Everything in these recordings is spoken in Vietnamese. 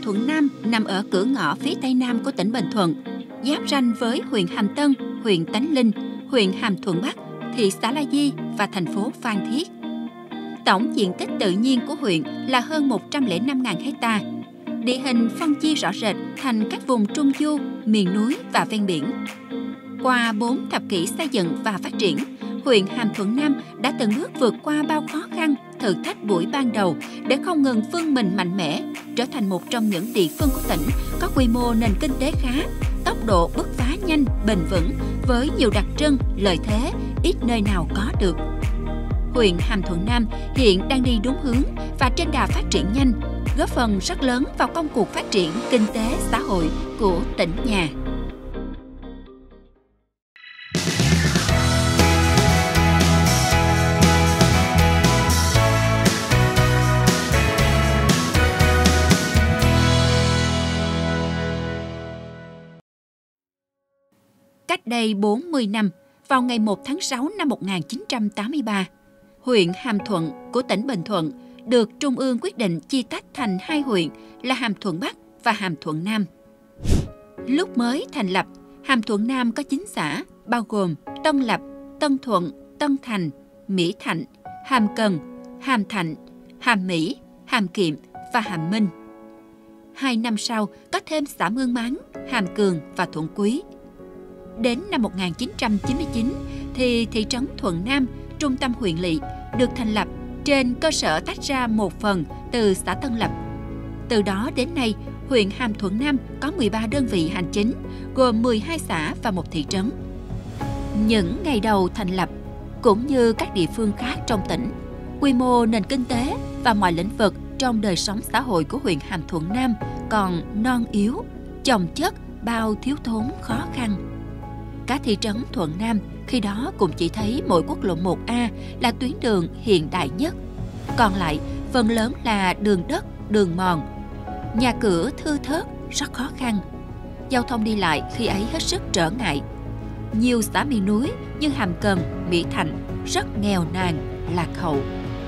Thuận Nam nằm ở cửa ngõ phía tây nam của tỉnh Bình Thuận, giáp ranh với huyện Hàm Tân, huyện Tánh Linh, huyện Hàm Thuận Bắc, thị xã La Di và thành phố Phan Thiết. Tổng diện tích tự nhiên của huyện là hơn 105.000 ha. Địa hình phân chia rõ rệt thành các vùng trung du, miền núi và ven biển. Qua 4 thập kỷ xây dựng và phát triển, huyện Hàm Thuận Nam đã từng bước vượt qua bao khó khăn, thử thách buổi ban đầu để không ngừng vươn mình mạnh mẽ, trở thành một trong những địa phương của tỉnh có quy mô nền kinh tế khá, tốc độ bứt phá nhanh, bền vững với nhiều đặc trưng, lợi thế ít nơi nào có được. Huyện Hàm Thuận Nam hiện đang đi đúng hướng và trên đà phát triển nhanh, góp phần rất lớn vào công cuộc phát triển kinh tế xã hội của tỉnh nhà. Cách đây 40 năm, vào ngày 1 tháng 6 năm 1983, huyện Hàm Thuận của tỉnh Bình Thuận được Trung ương quyết định chia tách thành 2 huyện là Hàm Thuận Bắc và Hàm Thuận Nam. Lúc mới thành lập, Hàm Thuận Nam có 9 xã, bao gồm Tân Lập, Tân Thuận, Tân Thành, Mỹ Thạnh, Hàm Cần, Hàm Thạnh, Hàm Mỹ, Hàm Kiệm và Hàm Minh. 2 năm sau, có thêm xã Mương Máng, Hàm Cường và Thuận Quý. Đến năm 1999 thì thị trấn Thuận Nam, trung tâm huyện lỵ, được thành lập trên cơ sở tách ra một phần từ xã Tân Lập. Từ đó đến nay, huyện Hàm Thuận Nam có 13 đơn vị hành chính, gồm 12 xã và một thị trấn. Những ngày đầu thành lập, cũng như các địa phương khác trong tỉnh, quy mô nền kinh tế và mọi lĩnh vực trong đời sống xã hội của huyện Hàm Thuận Nam còn non yếu, chồng chất bao thiếu thốn khó khăn. Cả thị trấn Thuận Nam khi đó cũng chỉ thấy mỗi quốc lộ 1A là tuyến đường hiện đại nhất. Còn lại, phần lớn là đường đất, đường mòn. Nhà cửa thưa thớt, rất khó khăn. Giao thông đi lại khi ấy hết sức trở ngại. Nhiều xã miền núi như Hàm Cần, Mỹ Thạnh rất nghèo nàn, lạc hậu.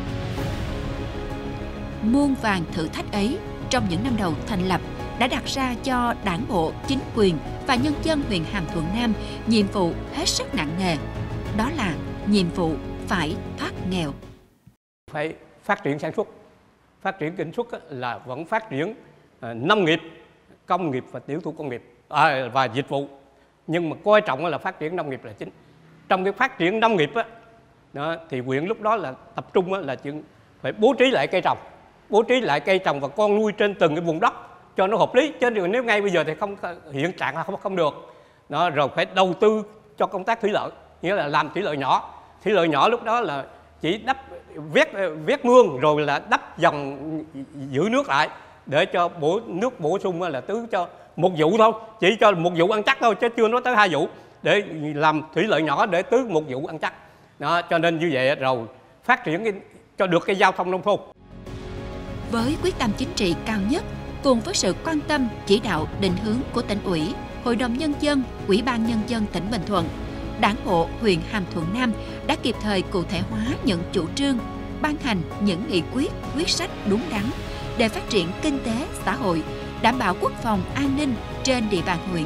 Muôn vàn thử thách ấy trong những năm đầu thành lập đã đặt ra cho đảng bộ, chính quyền và nhân dân huyện Hàm Thuận Nam nhiệm vụ hết sức nặng nề. Đó là nhiệm vụ phải thoát nghèo. Phải phát triển sản xuất, phát triển kinh xuất là vẫn phát triển nông nghiệp, công nghiệp và tiểu thủ công nghiệp và dịch vụ. Nhưng mà coi trọng là phát triển nông nghiệp là chính. Trong cái phát triển nông nghiệp thì huyện lúc đó là tập trung là phải bố trí lại cây trồng và con nuôi trên từng cái vùng đất cho nó hợp lý, chứ nếu ngay bây giờ thì hiện trạng là không được. Rồi phải đầu tư cho công tác thủy lợi, nghĩa là làm thủy lợi nhỏ lúc đó là chỉ vét mương rồi là đắp dòng giữ nước lại để cho nước bổ sung là tưới cho một vụ thôi, chỉ cho một vụ ăn chắc thôi chứ chưa nói tới 2 vụ, để làm thủy lợi nhỏ để tưới một vụ ăn chắc. Cho nên như vậy rồi phát triển cho được cái giao thông nông thôn. Với quyết tâm chính trị cao nhất, cùng với sự quan tâm, chỉ đạo, định hướng của tỉnh ủy, Hội đồng Nhân dân, Ủy ban Nhân dân tỉnh Bình Thuận, Đảng bộ huyện Hàm Thuận Nam đã kịp thời cụ thể hóa những chủ trương, ban hành những nghị quyết sách đúng đắn để phát triển kinh tế, xã hội, đảm bảo quốc phòng, an ninh trên địa bàn huyện.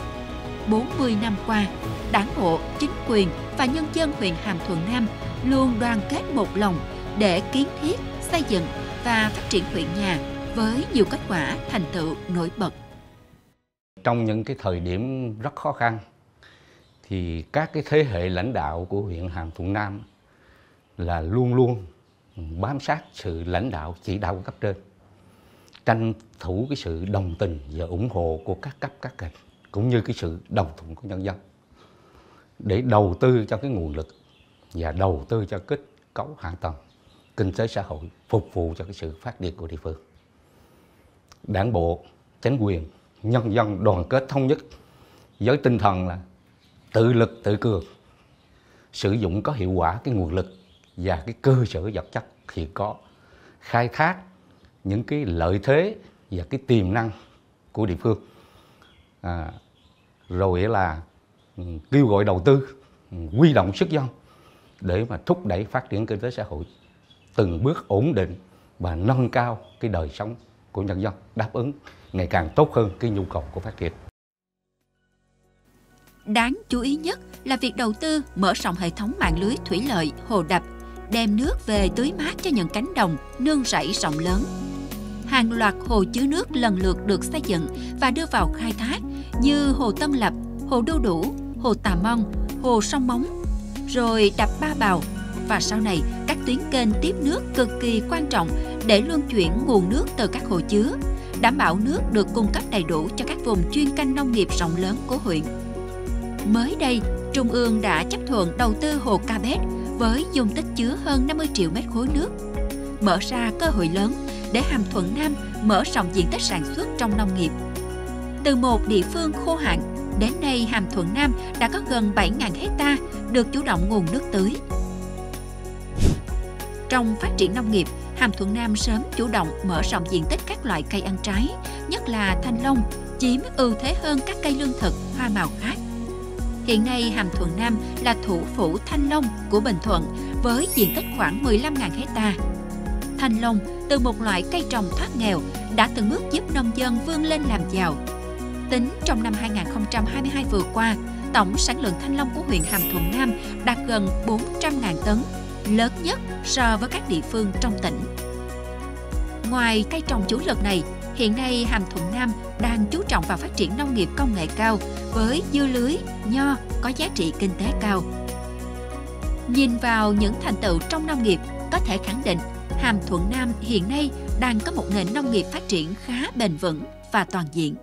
40 năm qua, Đảng bộ, chính quyền và nhân dân huyện Hàm Thuận Nam luôn đoàn kết một lòng để kiến thiết, xây dựng và phát triển huyện nhà với nhiều kết quả thành tựu nổi bật. Trong những cái thời điểm rất khó khăn thì các cái thế hệ lãnh đạo của huyện Hàm Thuận Nam là luôn luôn bám sát sự lãnh đạo chỉ đạo của cấp trên, tranh thủ cái sự đồng tình và ủng hộ của các cấp các ngành cũng như cái sự đồng thuận của nhân dân để đầu tư cho cái nguồn lực và đầu tư cho kết cấu hạ tầng kinh tế xã hội phục vụ cho cái sự phát triển của địa phương. Đảng bộ, chính quyền, nhân dân đoàn kết thống nhất với tinh thần là tự lực tự cường, sử dụng có hiệu quả cái nguồn lực và cái cơ sở vật chất hiện có, khai thác những cái lợi thế và cái tiềm năng của địa phương, rồi là kêu gọi đầu tư, huy động sức dân để mà thúc đẩy phát triển kinh tế xã hội từng bước ổn định và nâng cao cái đời sống của nhân dân, đáp ứng ngày càng tốt hơn cái nhu cầu của phát triển. Đáng chú ý nhất là việc đầu tư mở rộng hệ thống mạng lưới thủy lợi, hồ đập, đem nước về tưới mát cho những cánh đồng, nương rẫy rộng lớn. Hàng loạt hồ chứa nước lần lượt được xây dựng và đưa vào khai thác như hồ Tân Lập, hồ Đu Đủ, hồ Tà Mong, hồ Sông Móng, rồi đập Ba Bào và sau này các tuyến kênh tiếp nước cực kỳ quan trọng để luân chuyển nguồn nước từ các hồ chứa, đảm bảo nước được cung cấp đầy đủ cho các vùng chuyên canh nông nghiệp rộng lớn của huyện. Mới đây, Trung ương đã chấp thuận đầu tư hồ Ca Bét với dung tích chứa hơn 50 triệu mét khối nước, mở ra cơ hội lớn để Hàm Thuận Nam mở rộng diện tích sản xuất trong nông nghiệp. Từ một địa phương khô hạn, đến nay Hàm Thuận Nam đã có gần 7.000 hecta được chủ động nguồn nước tưới. Trong phát triển nông nghiệp, Hàm Thuận Nam sớm chủ động mở rộng diện tích các loại cây ăn trái, nhất là thanh long, chiếm ưu thế hơn các cây lương thực, hoa màu khác. Hiện nay, Hàm Thuận Nam là thủ phủ thanh long của Bình Thuận với diện tích khoảng 15.000 hecta. Thanh long, từ một loại cây trồng thoát nghèo, đã từng bước giúp nông dân vươn lên làm giàu. Tính trong năm 2022 vừa qua, tổng sản lượng thanh long của huyện Hàm Thuận Nam đạt gần 400.000 tấn, lớn nhất so với các địa phương trong tỉnh. Ngoài cây trồng chủ lực này, hiện nay Hàm Thuận Nam đang chú trọng vào phát triển nông nghiệp công nghệ cao với dưa lưới, nho có giá trị kinh tế cao. Nhìn vào những thành tựu trong nông nghiệp, có thể khẳng định Hàm Thuận Nam hiện nay đang có một nền nông nghiệp phát triển khá bền vững và toàn diện.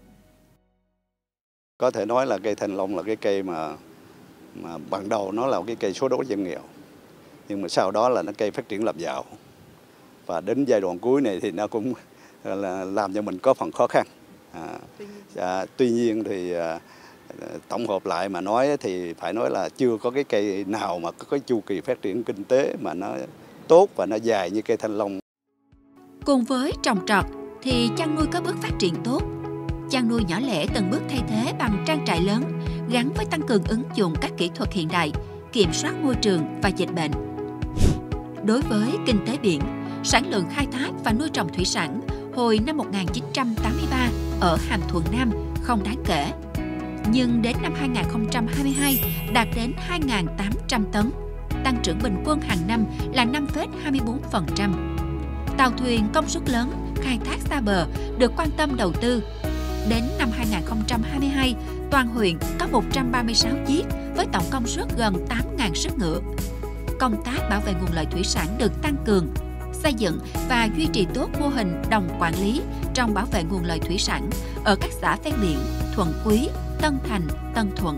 Có thể nói là cây thanh long là cái cây mà ban đầu nó là cái cây số đói giảm nghèo, nhưng mà sau đó là nó cây phát triển làm giàu, và đến giai đoạn cuối này thì nó cũng là làm cho mình có phần khó khăn. Tuy nhiên thì tổng hợp lại mà nói thì phải nói là chưa có cái cây nào mà có cái chu kỳ phát triển kinh tế mà nó tốt và nó dài như cây thanh long. Cùng với trồng trọt thì chăn nuôi có bước phát triển tốt. Chăn nuôi nhỏ lẻ từng bước thay thế bằng trang trại lớn, gắn với tăng cường ứng dụng các kỹ thuật hiện đại, kiểm soát môi trường và dịch bệnh. Đối với kinh tế biển, sản lượng khai thác và nuôi trồng thủy sản hồi năm 1983 ở Hàm Thuận Nam không đáng kể. Nhưng đến năm 2022 đạt đến 2.800 tấn, tăng trưởng bình quân hàng năm là 5,24%. Tàu thuyền công suất lớn, khai thác xa bờ được quan tâm đầu tư. Đến năm 2022, toàn huyện có 136 chiếc với tổng công suất gần 8.000 sức ngựa. Công tác bảo vệ nguồn lợi thủy sản được tăng cường, xây dựng và duy trì tốt mô hình đồng quản lý trong bảo vệ nguồn lợi thủy sản ở các xã ven biển Thuận Quý, Tân Thành, Tân Thuận.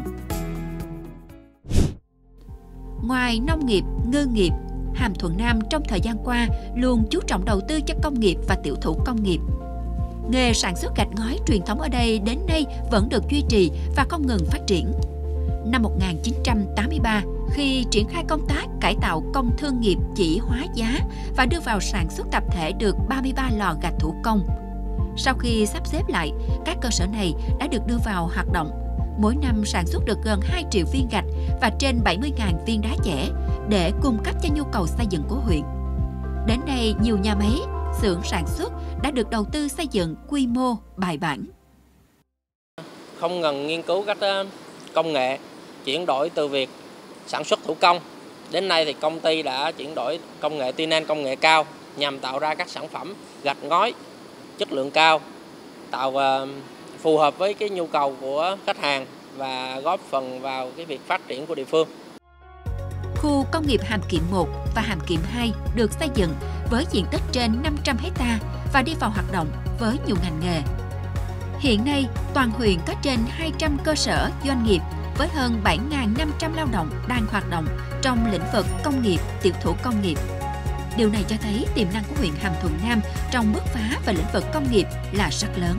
Ngoài nông nghiệp, ngư nghiệp, Hàm Thuận Nam trong thời gian qua luôn chú trọng đầu tư cho công nghiệp và tiểu thủ công nghiệp. Nghề sản xuất gạch ngói truyền thống ở đây đến nay vẫn được duy trì và không ngừng phát triển. Năm 1983, khi triển khai công tác cải tạo công thương nghiệp chỉ hóa giá và đưa vào sản xuất tập thể được 33 lò gạch thủ công. Sau khi sắp xếp lại, các cơ sở này đã được đưa vào hoạt động. Mỗi năm sản xuất được gần 2 triệu viên gạch và trên 70.000 viên đá chẻ để cung cấp cho nhu cầu xây dựng của huyện. Đến nay, nhiều nhà máy, xưởng sản xuất đã được đầu tư xây dựng quy mô bài bản. Không ngừng nghiên cứu các công nghệ, chuyển đổi từ việc sản xuất thủ công. Đến nay thì công ty đã chuyển đổi công nghệ tuy nan công nghệ cao nhằm tạo ra các sản phẩm gạch ngói chất lượng cao, tạo phù hợp với cái nhu cầu của khách hàng và góp phần vào cái việc phát triển của địa phương. Khu công nghiệp Hàm Kiệm 1 và Hàm Kiệm 2 được xây dựng với diện tích trên 500 hecta và đi vào hoạt động với nhiều ngành nghề. Hiện nay, toàn huyện có trên 200 cơ sở doanh nghiệp với hơn 7.500 lao động đang hoạt động trong lĩnh vực công nghiệp, tiểu thủ công nghiệp. Điều này cho thấy tiềm năng của huyện Hàm Thuận Nam trong bứt phá về lĩnh vực công nghiệp là rất lớn.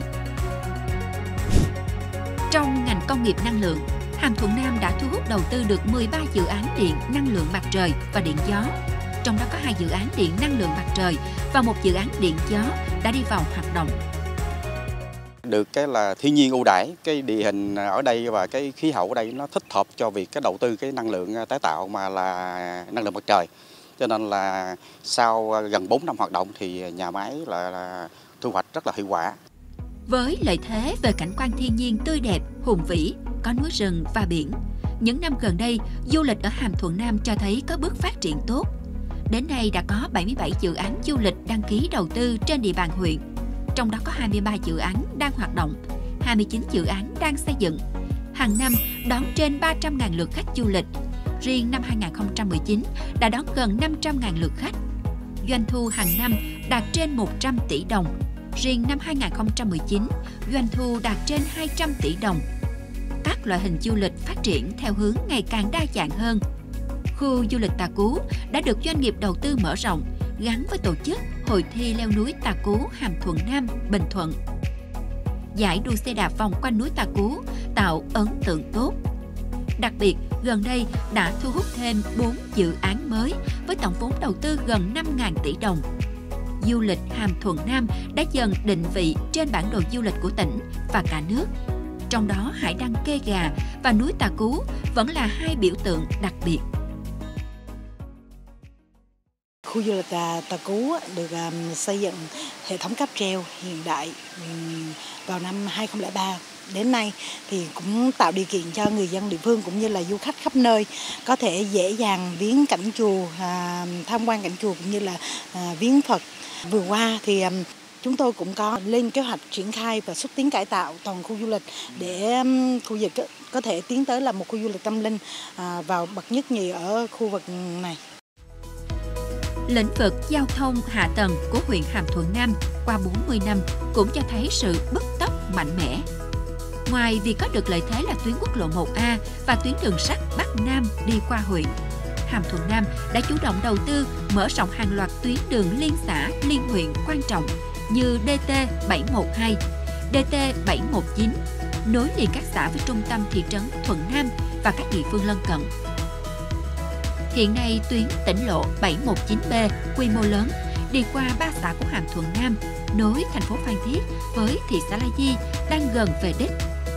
Trong ngành công nghiệp năng lượng, Hàm Thuận Nam đã thu hút đầu tư được 13 dự án điện năng lượng mặt trời và điện gió. Trong đó có 2 dự án điện năng lượng mặt trời và 1 dự án điện gió đã đi vào hoạt động. Được cái là thiên nhiên ưu đãi, cái địa hình ở đây và cái khí hậu ở đây nó thích hợp cho việc cái đầu tư cái năng lượng tái tạo mà là năng lượng mặt trời. Cho nên là sau gần 4 năm hoạt động thì nhà máy là thu hoạch rất là hiệu quả. Với lợi thế về cảnh quan thiên nhiên tươi đẹp, hùng vĩ, có núi rừng và biển, những năm gần đây, du lịch ở Hàm Thuận Nam cho thấy có bước phát triển tốt. Đến nay đã có 77 dự án du lịch đăng ký đầu tư trên địa bàn huyện. Trong đó có 23 dự án đang hoạt động, 29 dự án đang xây dựng. Hàng năm đón trên 300.000 lượt khách du lịch. Riêng năm 2019 đã đón gần 500.000 lượt khách. Doanh thu hàng năm đạt trên 100 tỷ đồng. Riêng năm 2019, doanh thu đạt trên 200 tỷ đồng. Các loại hình du lịch phát triển theo hướng ngày càng đa dạng hơn. Khu du lịch Tà Cú đã được doanh nghiệp đầu tư mở rộng, gắn với tổ chức Hội thi leo núi Tà Cú Hàm Thuận Nam, Bình Thuận. Giải đua xe đạp vòng quanh núi Tà Cú tạo ấn tượng tốt. Đặc biệt, gần đây đã thu hút thêm 4 dự án mới với tổng vốn đầu tư gần 5.000 tỷ đồng. Du lịch Hàm Thuận Nam đã dần định vị trên bản đồ du lịch của tỉnh và cả nước. Trong đó hải đăng Kê Gà và núi Tà Cú vẫn là hai biểu tượng đặc biệt. Khu du lịch Tà Cú được xây dựng hệ thống cáp treo hiện đại vào năm 2003. Đến nay thì cũng tạo điều kiện cho người dân địa phương cũng như là du khách khắp nơi có thể dễ dàng viếng cảnh chùa, tham quan cảnh chùa cũng như là viếng Phật. Vừa qua thì chúng tôi cũng có lên kế hoạch triển khai và xúc tiến cải tạo toàn khu du lịch để khu vực có thể tiến tới là một khu du lịch tâm linh vào bậc nhất nhì ở khu vực này. Lĩnh vực giao thông hạ tầng của huyện Hàm Thuận Nam qua 40 năm cũng cho thấy sự bứt tốc mạnh mẽ. Ngoài việc có được lợi thế là tuyến quốc lộ 1A và tuyến đường sắt Bắc Nam đi qua huyện, Hàm Thuận Nam đã chủ động đầu tư mở rộng hàng loạt tuyến đường liên xã, liên huyện quan trọng như DT712, DT719, nối liền các xã với trung tâm thị trấn Thuận Nam và các địa phương lân cận. Hiện nay, tuyến tỉnh lộ 719B quy mô lớn đi qua 3 xã của Hàm Thuận Nam, nối thành phố Phan Thiết với thị xã La Di đang gần về đích.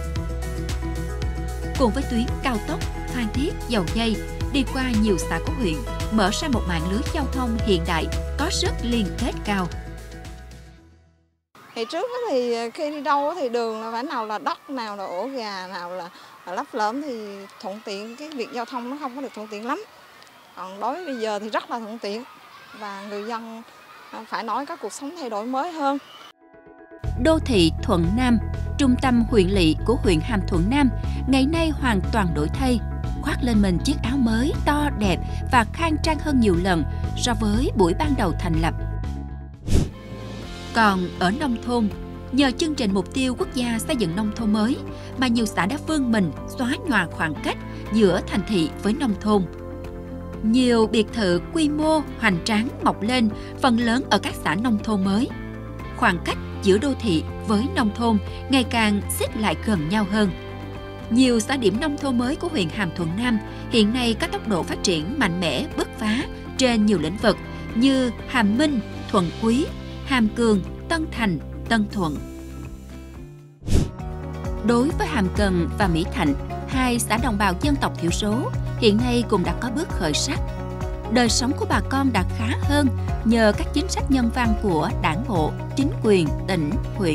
Cùng với tuyến cao tốc Phan Thiết - Dầu Giây đi qua nhiều xã của huyện, mở ra một mạng lưới giao thông hiện đại có sức liên kết cao. Ngày trước thì khi đi đâu thì đường là phải nào là đất, nào là ổ gà, nào là lấp lởm thì thuận tiện, cái việc giao thông nó không có được thuận tiện lắm. Còn đối với bây giờ thì rất là thuận tiện và người dân phải nói có cuộc sống thay đổi mới hơn. Đô thị Thuận Nam, trung tâm huyện lỵ của huyện Hàm Thuận Nam, ngày nay hoàn toàn đổi thay, khoác lên mình chiếc áo mới to đẹp và khang trang hơn nhiều lần so với buổi ban đầu thành lập. Còn ở nông thôn, nhờ chương trình mục tiêu quốc gia xây dựng nông thôn mới mà nhiều xã đã vươn mình xóa nhòa khoảng cách giữa thành thị với nông thôn. Nhiều biệt thự quy mô hoành tráng mọc lên, phần lớn ở các xã nông thôn mới. Khoảng cách giữa đô thị với nông thôn ngày càng xích lại gần nhau hơn. Nhiều xã điểm nông thôn mới của huyện Hàm Thuận Nam hiện nay có tốc độ phát triển mạnh mẽ, bứt phá trên nhiều lĩnh vực như Hàm Minh, Thuận Quý, Hàm Cường, Tân Thành, Tân Thuận. Đối với Hàm Cần và Mỹ Thạnh, hai xã đồng bào dân tộc thiểu số, hiện nay cũng đã có bước khởi sắc. Đời sống của bà con đã khá hơn nhờ các chính sách nhân văn của đảng bộ, chính quyền, tỉnh, huyện.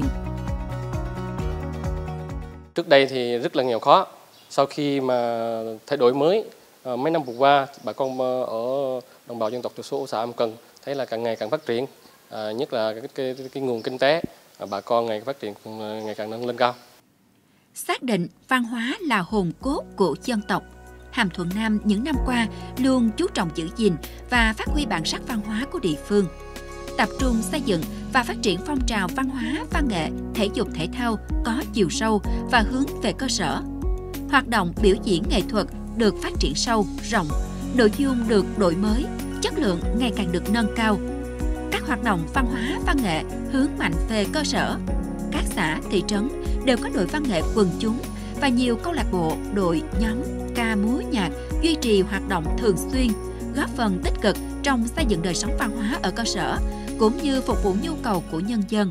Trước đây thì rất là nghèo khó. Sau khi mà thay đổi mới, mấy năm vừa qua, bà con ở đồng bào dân tộc thiểu số xã Hàm Cần thấy là càng ngày càng phát triển, nhất là cái nguồn kinh tế, bà con ngày phát triển ngày càng nâng lên cao. Xác định văn hóa là hồn cốt của dân tộc, Hàm Thuận Nam những năm qua luôn chú trọng giữ gìn và phát huy bản sắc văn hóa của địa phương, tập trung xây dựng và phát triển phong trào văn hóa, văn nghệ, thể dục thể thao có chiều sâu và hướng về cơ sở. Hoạt động biểu diễn nghệ thuật được phát triển sâu, rộng, nội dung được đổi mới, chất lượng ngày càng được nâng cao. Các hoạt động văn hóa, văn nghệ hướng mạnh về cơ sở. Các xã, thị trấn đều có đội văn nghệ quần chúng và nhiều câu lạc bộ, đội, nhóm, ca múa nhạc duy trì hoạt động thường xuyên, góp phần tích cực trong xây dựng đời sống văn hóa ở cơ sở cũng như phục vụ nhu cầu của nhân dân.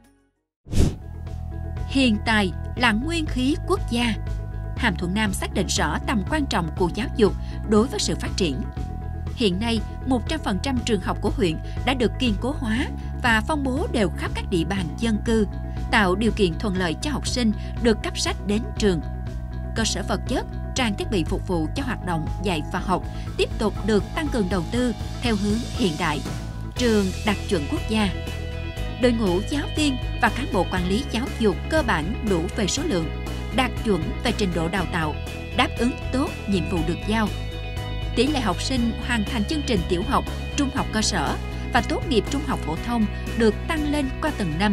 Hiền tài là nguyên khí quốc gia. Hàm Thuận Nam xác định rõ tầm quan trọng của giáo dục đối với sự phát triển. Hiện nay, 100% trường học của huyện đã được kiên cố hóa và phân bố đều khắp các địa bàn dân cư, tạo điều kiện thuận lợi cho học sinh được cấp sách đến trường. Cơ sở vật chất, trang thiết bị phục vụ cho hoạt động dạy và học tiếp tục được tăng cường đầu tư theo hướng hiện đại. Trường đạt chuẩn quốc gia. Đội ngũ giáo viên và cán bộ quản lý giáo dục cơ bản đủ về số lượng, đạt chuẩn về trình độ đào tạo, đáp ứng tốt nhiệm vụ được giao. Tỷ lệ học sinh hoàn thành chương trình tiểu học, trung học cơ sở và tốt nghiệp trung học phổ thông được tăng lên qua từng năm.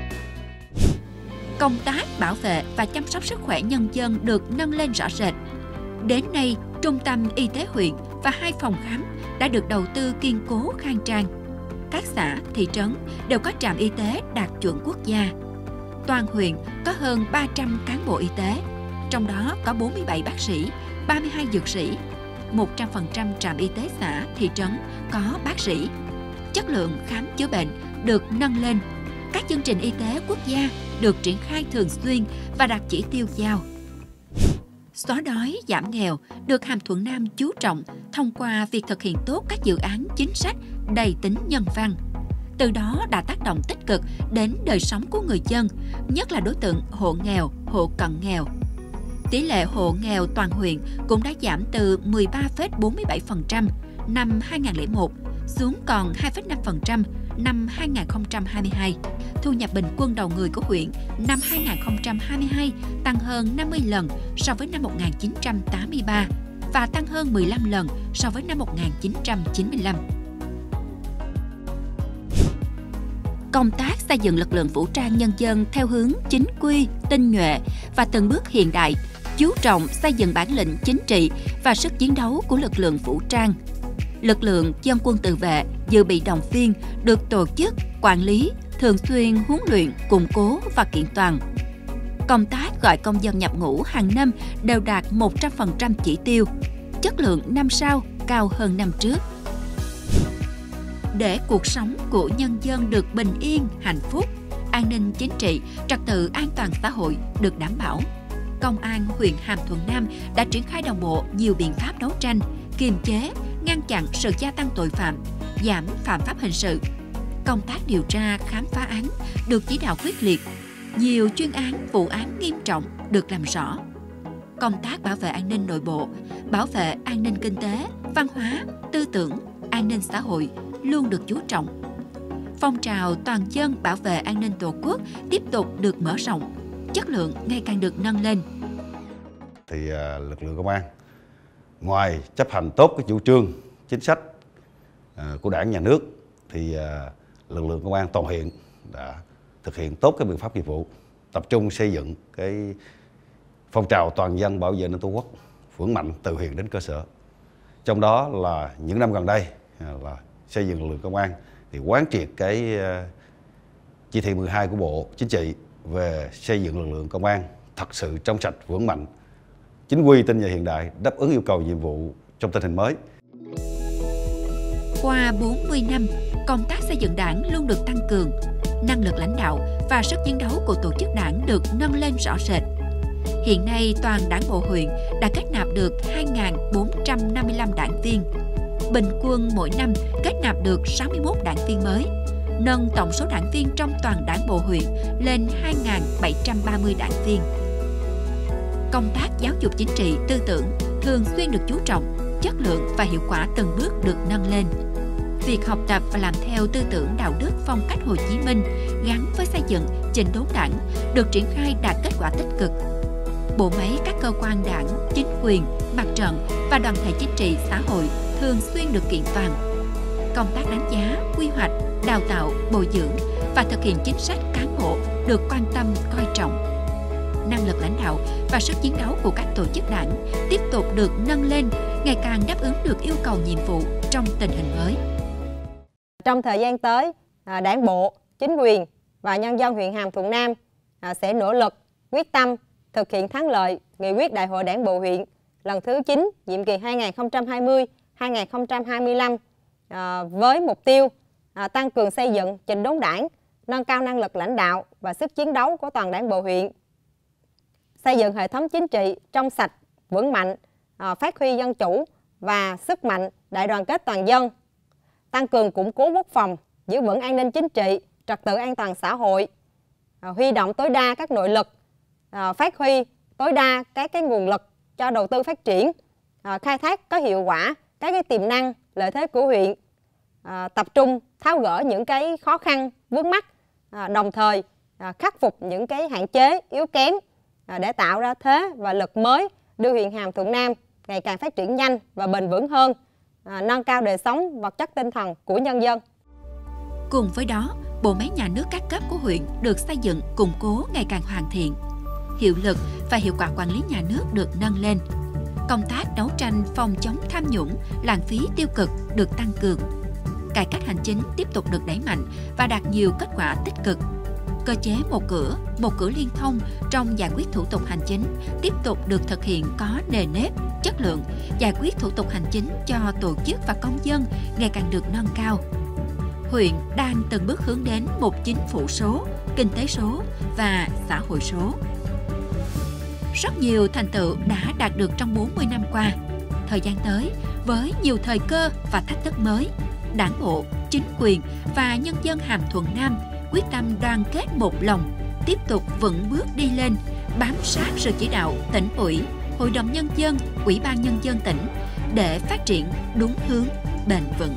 Công tác bảo vệ và chăm sóc sức khỏe nhân dân được nâng lên rõ rệt. Đến nay, trung tâm y tế huyện và 2 phòng khám đã được đầu tư kiên cố khang trang. Các xã, thị trấn đều có trạm y tế đạt chuẩn quốc gia. Toàn huyện có hơn 300 cán bộ y tế, trong đó có 47 bác sĩ, 32 dược sĩ. 100% trạm y tế xã, thị trấn có bác sĩ. Chất lượng khám chữa bệnh được nâng lên. Các chương trình y tế quốc gia được triển khai thường xuyên và đạt chỉ tiêu giao. Xóa đói, giảm nghèo được Hàm Thuận Nam chú trọng thông qua việc thực hiện tốt các dự án chính sách đầy tính nhân văn. Từ đó đã tác động tích cực đến đời sống của người dân, nhất là đối tượng hộ nghèo, hộ cận nghèo. Tỷ lệ hộ nghèo toàn huyện cũng đã giảm từ 13,47% năm 2001 xuống còn 2,5% năm 2022. Thu nhập bình quân đầu người của huyện năm 2022 tăng hơn 50 lần so với năm 1983 và tăng hơn 15 lần so với năm 1995. Công tác xây dựng lực lượng vũ trang nhân dân theo hướng chính quy, tinh nhuệ và từng bước hiện đại, chú trọng xây dựng bản lĩnh chính trị và sức chiến đấu của lực lượng vũ trang. Lực lượng dân quân tự vệ, dự bị động viên được tổ chức, quản lý, thường xuyên huấn luyện, củng cố và kiện toàn. Công tác gọi công dân nhập ngũ hàng năm đều đạt 100% chỉ tiêu, chất lượng năm sau cao hơn năm trước. Để cuộc sống của nhân dân được bình yên, hạnh phúc, an ninh chính trị, trật tự an toàn xã hội được đảm bảo, Công an huyện Hàm Thuận Nam đã triển khai đồng bộ nhiều biện pháp đấu tranh, kiềm chế, ngăn chặn sự gia tăng tội phạm, giảm phạm pháp hình sự. Công tác điều tra, khám phá án được chỉ đạo quyết liệt, nhiều chuyên án, vụ án nghiêm trọng được làm rõ. Công tác bảo vệ an ninh nội bộ, bảo vệ an ninh kinh tế, văn hóa, tư tưởng, an ninh xã hội luôn được chú trọng. Phong trào toàn dân bảo vệ an ninh Tổ quốc tiếp tục được mở rộng, chất lượng ngày càng được nâng lên. Thì lực lượng công an ngoài chấp hành tốt cái chủ trương, chính sách của Đảng, Nhà nước thì lực lượng công an toàn huyện đã thực hiện tốt cái biện pháp nghiệp vụ, tập trung xây dựng cái phong trào toàn dân bảo vệ an ninh Tổ quốc vững mạnh từ huyện đến cơ sở. Trong đó là những năm gần đây là xây dựng lực lượng công an thì quán triệt cái chỉ thị 12 của Bộ Chính trị về xây dựng lực lượng công an thật sự trong sạch, vững mạnh, chính quy, tinh nhuệ, hiện đại, đáp ứng yêu cầu nhiệm vụ trong tình hình mới. Qua 40 năm, công tác xây dựng Đảng luôn được tăng cường, năng lực lãnh đạo và sức chiến đấu của tổ chức Đảng được nâng lên rõ rệt. Hiện nay, toàn Đảng bộ huyện đã kết nạp được 2.455 đảng viên. Bình quân mỗi năm kết nạp được 61 đảng viên mới, nâng tổng số đảng viên trong toàn Đảng bộ huyện lên 2.730 đảng viên. Công tác giáo dục chính trị, tư tưởng thường xuyên được chú trọng, chất lượng và hiệu quả từng bước được nâng lên. Việc học tập và làm theo tư tưởng đạo đức phong cách Hồ Chí Minh gắn với xây dựng chỉnh đốn Đảng được triển khai đạt kết quả tích cực. Bộ máy các cơ quan Đảng, chính quyền, mặt trận và đoàn thể chính trị xã hội thường xuyên được kiện toàn. Công tác đánh giá, quy hoạch, đào tạo, bồi dưỡng và thực hiện chính sách cán bộ được quan tâm, coi trọng. Năng lực lãnh đạo và sức chiến đấu của các tổ chức Đảng tiếp tục được nâng lên, ngày càng đáp ứng được yêu cầu nhiệm vụ trong tình hình mới. Trong thời gian tới, Đảng bộ, chính quyền và nhân dân huyện Hàm Thuận Nam sẽ nỗ lực, quyết tâm thực hiện thắng lợi nghị quyết Đại hội Đảng bộ huyện lần thứ 9, nhiệm kỳ 2020-2025 với mục tiêu tăng cường xây dựng chỉnh đốn Đảng, nâng cao năng lực lãnh đạo và sức chiến đấu của toàn Đảng bộ huyện, xây dựng hệ thống chính trị trong sạch, vững mạnh, phát huy dân chủ và sức mạnh đại đoàn kết toàn dân, tăng cường củng cố quốc phòng, giữ vững an ninh chính trị, trật tự an toàn xã hội, huy động tối đa các nội lực, phát huy tối đa các cái nguồn lực cho đầu tư phát triển, khai thác có hiệu quả các cái tiềm năng, lợi thế của huyện, tập trung tháo gỡ những cái khó khăn vướng mắc, đồng thời khắc phục những cái hạn chế yếu kém để tạo ra thế và lực mới đưa huyện Hàm Thuận Nam ngày càng phát triển nhanh và bền vững hơn, nâng cao đời sống vật chất tinh thần của nhân dân. Cùng với đó, bộ máy nhà nước các cấp của huyện được xây dựng củng cố ngày càng hoàn thiện. Hiệu lực và hiệu quả quản lý nhà nước được nâng lên. Công tác đấu tranh phòng chống tham nhũng, lãng phí tiêu cực được tăng cường. Cải cách hành chính tiếp tục được đẩy mạnh và đạt nhiều kết quả tích cực. Cơ chế một cửa liên thông trong giải quyết thủ tục hành chính tiếp tục được thực hiện có nề nếp, chất lượng, giải quyết thủ tục hành chính cho tổ chức và công dân ngày càng được nâng cao. Huyện đang từng bước hướng đến một chính phủ số, kinh tế số và xã hội số. Rất nhiều thành tựu đã đạt được trong 40 năm qua. Thời gian tới, với nhiều thời cơ và thách thức mới, Đảng bộ, chính quyền và nhân dân Hàm Thuận Nam quyết tâm đoàn kết một lòng, tiếp tục vững bước đi lên, bám sát sự chỉ đạo tỉnh ủy, Hội đồng Nhân dân, Ủy ban Nhân dân tỉnh để phát triển đúng hướng, bền vững.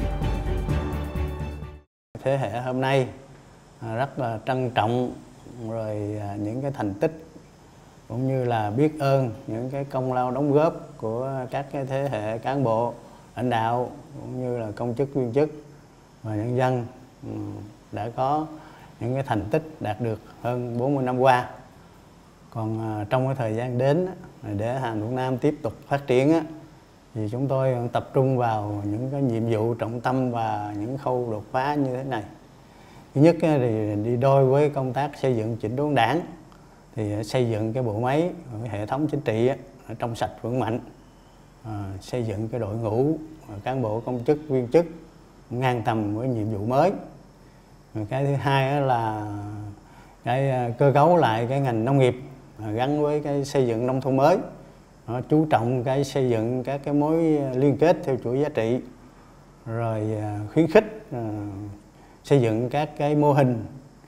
Thế hệ hôm nay rất là trân trọng rồi những cái thành tích cũng như là biết ơn những cái công lao đóng góp của các cái thế hệ cán bộ, lãnh đạo cũng như là công chức viên chức và nhân dân đã có những cái thành tích đạt được hơn 40 năm qua. Còn trong cái thời gian đến để Hàm Thuận Nam tiếp tục phát triển thì chúng tôi tập trung vào những cái nhiệm vụ trọng tâm và những khâu đột phá như thế này. Thứ nhất thì đi đôi với công tác xây dựng chỉnh đốn Đảng, thì xây dựng cái bộ máy, cái hệ thống chính trị trong sạch vững mạnh, xây dựng cái đội ngũ cán bộ công chức viên chức ngang tầm với nhiệm vụ mới. Cái thứ hai là cái cơ cấu lại cái ngành nông nghiệp gắn với cái xây dựng nông thôn mới, chú trọng cái xây dựng các cái mối liên kết theo chuỗi giá trị, rồi khuyến khích xây dựng các cái mô hình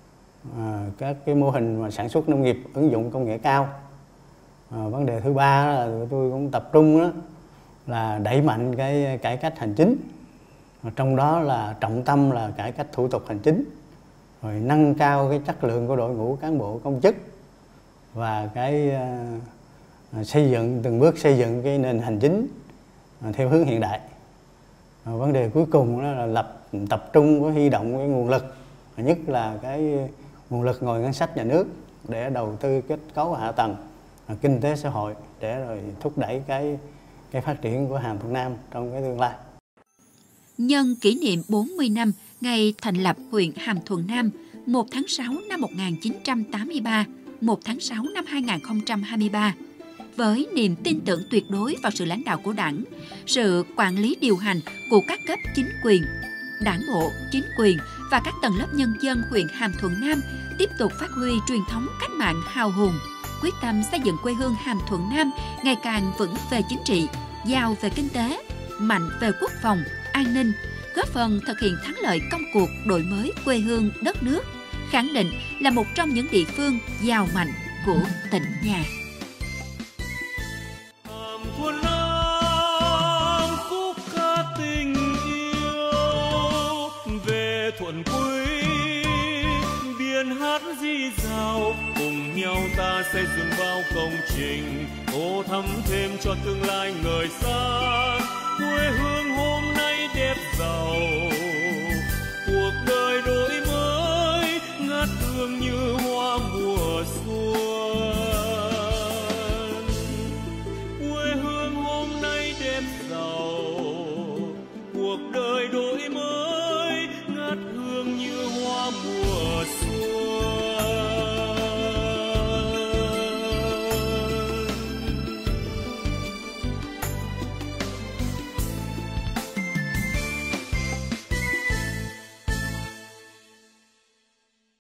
mà sản xuất nông nghiệp ứng dụng công nghệ cao. Vấn đề thứ ba là tôi cũng tập trung đó là đẩy mạnh cái cải cách hành chính, trong đó là trọng tâm là cải cách thủ tục hành chính, rồi nâng cao cái chất lượng của đội ngũ cán bộ công chức và cái từng bước xây dựng cái nền hành chính theo hướng hiện đại. Vấn đề cuối cùng đó là tập trung với huy động cái nguồn lực, nhất là cái nguồn lực ngoài ngân sách nhà nước để đầu tư kết cấu hạ tầng kinh tế xã hội để rồi thúc đẩy cái phát triển của Hàm Thuận Nam trong cái tương lai. Nhân kỷ niệm 40 năm ngày thành lập huyện Hàm Thuận Nam 1 tháng 6 năm 1983, 1 tháng 6 năm 2023, với niềm tin tưởng tuyệt đối vào sự lãnh đạo của Đảng, sự quản lý điều hành của các cấp chính quyền, Đảng bộ, chính quyền và các tầng lớp nhân dân huyện Hàm Thuận Nam tiếp tục phát huy truyền thống cách mạng hào hùng, quyết tâm xây dựng quê hương Hàm Thuận Nam ngày càng vững về chính trị, giàu về kinh tế, mạnh về quốc phòng, an ninh, góp phần thực hiện thắng lợi công cuộc đổi mới quê hương đất nước, khẳng định là một trong những địa phương giàu mạnh của tỉnh nhà. Hàm Thuận Nam khúc ca tình yêu về thuận quy, biển hát rì rào, cùng nhau ta xây dựng bao công trình, tô thắm thêm cho tương lai ngời sáng.